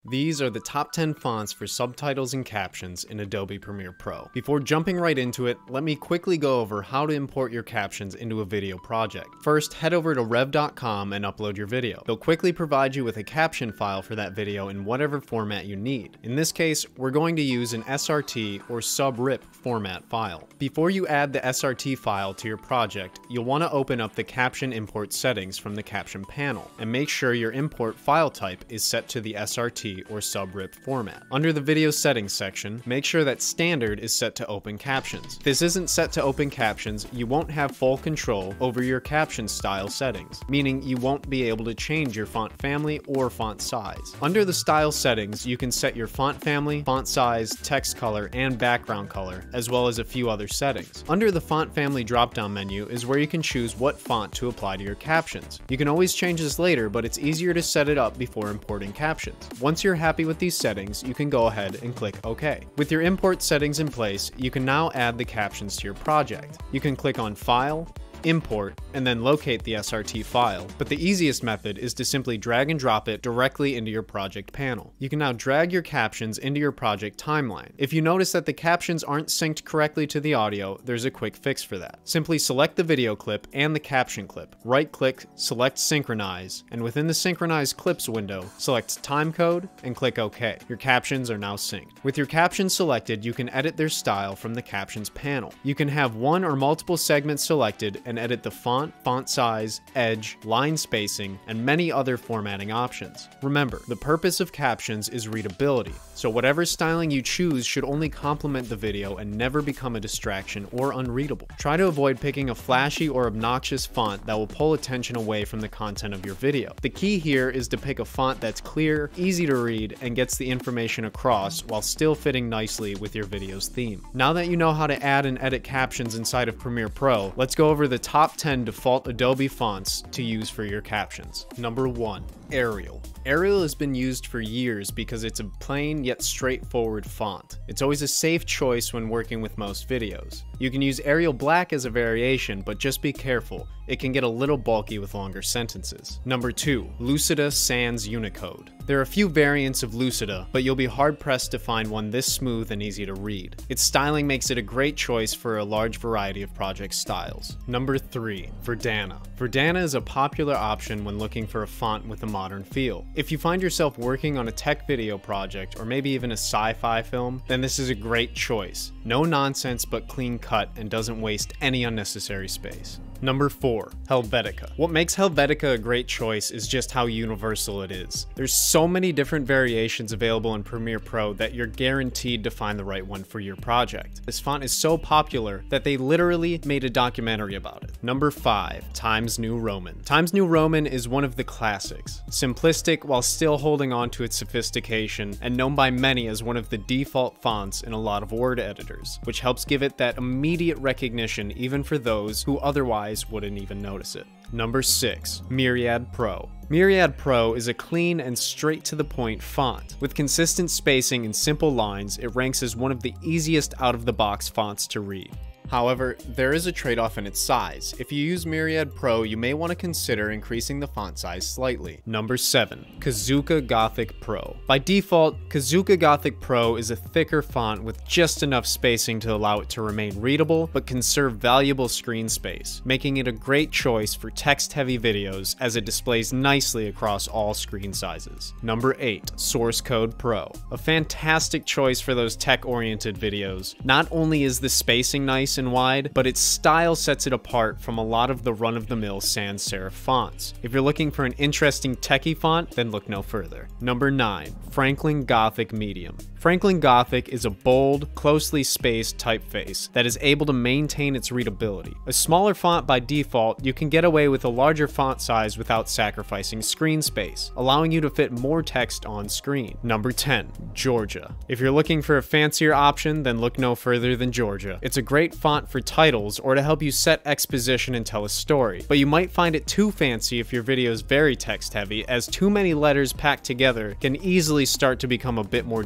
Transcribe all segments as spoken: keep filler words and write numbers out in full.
These are the top ten fonts for subtitles and captions in Adobe Premiere Pro. Before jumping right into it, let me quickly go over how to import your captions into a video project. First, head over to rev dot com and upload your video. They'll quickly provide you with a caption file for that video in whatever format you need. In this case, we're going to use an S R T or subrip format file. Before you add the S R T file to your project, you'll want to open up the caption import settings from the caption panel and make sure your import file type is set to the S R T or subrip format. Under the video settings section, make sure that standard is set to open captions. If this isn't set to open captions, you won't have full control over your caption style settings, meaning you won't be able to change your font family or font size. Under the style settings, you can set your font family, font size, text color, and background color, as well as a few other settings. Under the font family drop-down menu is where you can choose what font to apply to your captions. You can always change this later, but it's easier to set it up before importing captions. Once you're happy with these settings, you can go ahead and click OK. With your import settings in place, you can now add the captions to your project. You can click on File, Import, and then locate the S R T file, but the easiest method is to simply drag and drop it directly into your project panel. You can now drag your captions into your project timeline. If you notice that the captions aren't synced correctly to the audio, there's a quick fix for that. Simply select the video clip and the caption clip, right-click, select Synchronize, and within the Synchronize Clips window, select Timecode and click OK. Your captions are now synced. With your captions selected, you can edit their style from the Captions panel. You can have one or multiple segments selected and and edit the font, font size, edge, line spacing, and many other formatting options. Remember, the purpose of captions is readability, so whatever styling you choose should only complement the video and never become a distraction or unreadable. Try to avoid picking a flashy or obnoxious font that will pull attention away from the content of your video. The key here is to pick a font that's clear, easy to read, and gets the information across while still fitting nicely with your video's theme. Now that you know how to add and edit captions inside of Premiere Pro, let's go over the top ten default Adobe fonts to use for your captions. Number one, Arial. Arial has been used for years because it's a plain yet straightforward font. It's always a safe choice when working with most videos. You can use Arial Black as a variation, but just be careful. It can get a little bulky with longer sentences. Number two, Lucida sans Unicode. There are a few variants of Lucida, but you'll be hard-pressed to find one this smooth and easy to read. Its styling makes it a great choice for a large variety of project styles. Number three, Verdana. Verdana is a popular option when looking for a font with a modern feel. If you find yourself working on a tech video project or maybe even a sci-fi film, then this is a great choice. No nonsense but clean cut and doesn't waste any unnecessary space. Number four, Helvetica. What makes Helvetica a great choice is just how universal it is. There's so many different variations available in Premiere Pro that you're guaranteed to find the right one for your project. This font is so popular that they literally made a documentary about it. Number five, Times New Roman. Times New Roman is one of the classics. Simplistic while still holding on to its sophistication, and known by many as one of the default fonts in a lot of word editors, which helps give it that immediate recognition even for those who otherwise wouldn't even notice it. Number six, Myriad Pro. Myriad Pro is a clean and straight to the point font. With consistent spacing and simple lines, it ranks as one of the easiest out-of-the-box fonts to read. However, there is a trade-off in its size. If you use Myriad Pro, you may want to consider increasing the font size slightly. Number seven, Kozuka Gothic Pro. By default, Kozuka Gothic Pro is a thicker font with just enough spacing to allow it to remain readable, but conserve valuable screen space, making it a great choice for text-heavy videos as it displays nicely across all screen sizes. Number eight, Source Code Pro. A fantastic choice for those tech-oriented videos. Not only is the spacing nice and wide, but its style sets it apart from a lot of the run-of-the-mill sans serif fonts. If you're looking for an interesting techie font, then look no further. Number nine, Franklin Gothic Medium. Franklin Gothic is a bold, closely spaced typeface that is able to maintain its readability. A smaller font by default, you can get away with a larger font size without sacrificing screen space, allowing you to fit more text on screen. Number ten, Georgia. If you're looking for a fancier option, then look no further than Georgia. It's a great font for titles or to help you set exposition and tell a story, but you might find it too fancy if your video is very text heavy, as too many letters packed together can easily start to become a bit more difficult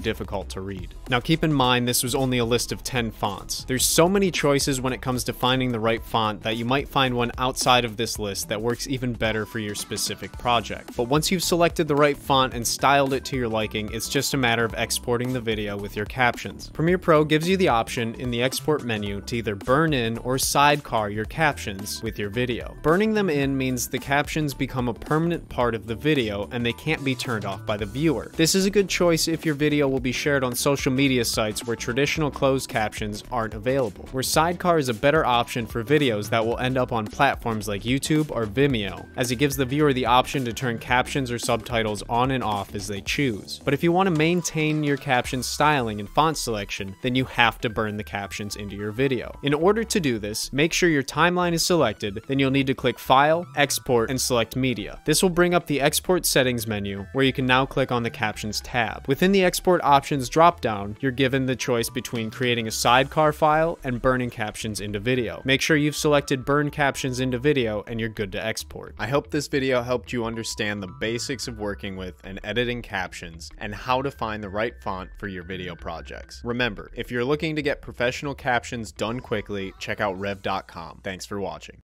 difficult to read. Now keep in mind this was only a list of ten fonts. There's so many choices when it comes to finding the right font that you might find one outside of this list that works even better for your specific project. But once you've selected the right font and styled it to your liking, it's just a matter of exporting the video with your captions. Premiere Pro gives you the option in the export menu to either burn in or sidecar your captions with your video. Burning them in means the captions become a permanent part of the video and they can't be turned off by the viewer. This is a good choice if your video will be shared on social media sites where traditional closed captions aren't available, where sidecar is a better option for videos that will end up on platforms like YouTube or Vimeo, as it gives the viewer the option to turn captions or subtitles on and off as they choose. But if you want to maintain your caption styling and font selection, then you have to burn the captions into your video. In order to do this, make sure your timeline is selected, then you'll need to click File, Export, and select Media. This will bring up the Export Settings menu, where you can now click on the Captions tab. Within the Export Options dropdown, you're given the choice between creating a sidecar file and burning captions into video. Make sure you've selected Burn Captions into Video and you're good to export. I hope this video helped you understand the basics of working with and editing captions and how to find the right font for your video projects. Remember, if you're looking to get professional captions done quickly, check out rev dot com. Thanks for watching.